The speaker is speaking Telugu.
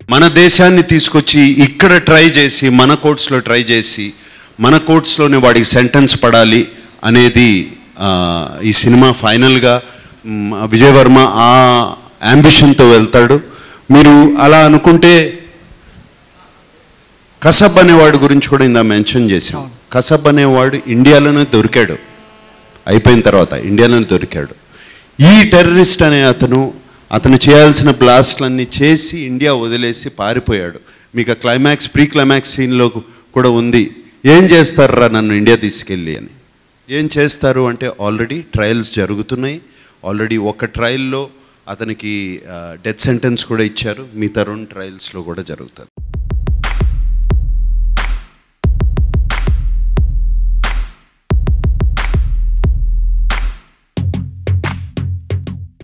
మన దేశాన్ని తీసుకొచ్చి ఇక్కడ ట్రై చేసి మన కోర్ట్స్లో ట్రై చేసి మన కోర్ట్స్లోనే వాడికి సెంటెన్స్ పడాలి అనేది ఈ సినిమా ఫైనల్గా విజయ్ వర్మ ఆ యాంబిషన్తో వెళ్తాడు. మీరు అలా అనుకుంటే కసబ్ అనేవాడు గురించి కూడా ఇందా మెన్షన్ చేశాం. కసబ్ అనేవాడు ఇండియాలోనే దొరికాడు, అయిపోయిన తర్వాత ఇండియాలోనే దొరికాడు. ఈ టెర్రరిస్ట్ అనే అతను చేయాల్సిన బ్లాస్ట్లన్నీ చేసి ఇండియా వదిలేసి పారిపోయాడు. మీకు ఆ క్లైమాక్స్ ప్రీ క్లైమాక్స్ సీన్లో కూడా ఉంది, ఏం చేస్తారా నన్ను ఇండియా తీసుకెళ్ళి అని. ఏం చేస్తారు అంటే ఆల్రెడీ ట్రయల్స్ జరుగుతున్నాయి. ఆల్రెడీ ఒక ట్రయల్లో అతనికి డెత్ సెంటెన్స్ కూడా ఇచ్చారు, మిగతా 2 ట్రయల్స్లో కూడా జరుగుతుంది.